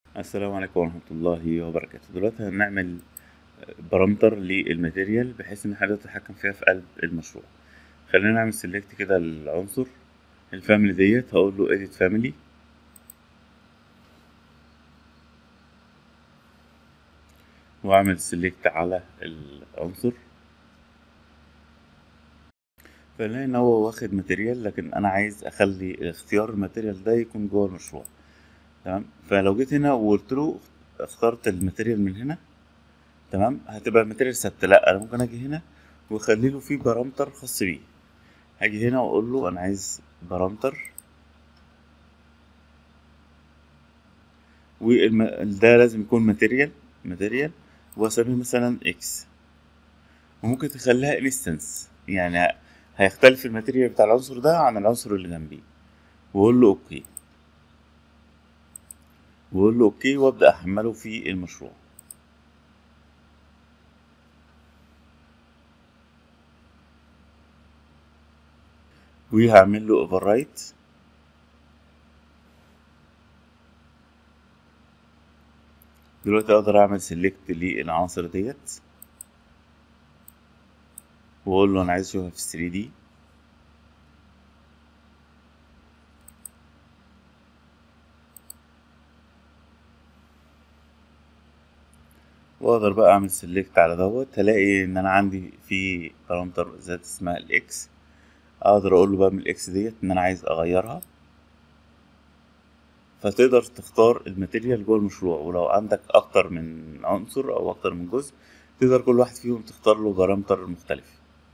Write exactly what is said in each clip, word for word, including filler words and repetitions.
السلام عليكم ورحمة الله وبركاته. دلوقتي هنعمل بارامتر للماتيريال بحيث ان احنا نتحكم فيها في قلب المشروع. خلينا نعمل سيلكت كده للعنصر الفاميلي ديت، هقول له edit family واعمل سيلكت على العنصر. فنلاقي ان هو واخد ماتيريال، لكن انا عايز اخلي اختيار الماتيريال ده يكون جوه المشروع. تمام، فلو جيت هنا وقلت له اخترت الماتيريال من هنا، تمام، هتبقى الماتيريال ثابته. لا، انا ممكن اجي هنا واخلي له فيه بارامتر خاص بيه. هاجي هنا واقول له انا عايز بارامتر، وده لازم يكون ماتيريال ماتيريال واسميه مثلا اكس. وممكن تخليها انستنس، يعني هيختلف الماتيريال بتاع العنصر ده عن العنصر اللي جنبيه. واقول له اوكي، واقول له اوكي وابدا احمله في المشروع. وهعمل له اوفر رايت. دلوقتي اقدر اعمل سيلكت للعناصر ديت واقول له انا عايز اشوفها في ثري دي. واقدر بقى اعمل سيلكت على دوت، هلاقي ان انا عندي في بارامتر ذات اسمها الاكس. اقدر اقول له بقى من الاكس ديت ان انا عايز اغيرها. فتقدر تختار الماتيريال جوه المشروع، ولو عندك اكتر من عنصر او اكتر من جزء تقدر كل واحد فيهم تختار له بارامتر مختلف.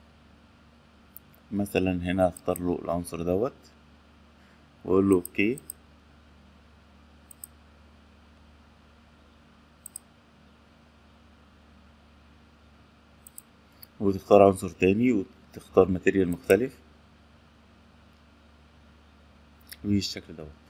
مثلا هنا اختار له العنصر دوت واقول له اوكي، وتختار عنصر تاني وتختار ماتيريال مختلف بالشكل دوت.